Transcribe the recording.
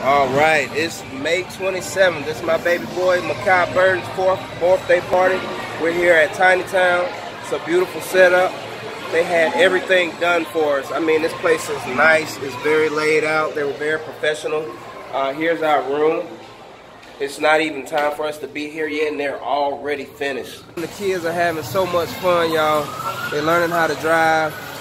All right, it's May 27th. This is my baby boy, Makai Burton's fourth birthday party. We're here at Towne. It's a beautiful setup. They had everything done for us. I mean, this place is nice. It's very laid out. They were very professional. Here's our room. It's not even time for us to be here yet, and they're already finished. The kids are having so much fun, y'all. They're learning how to drive.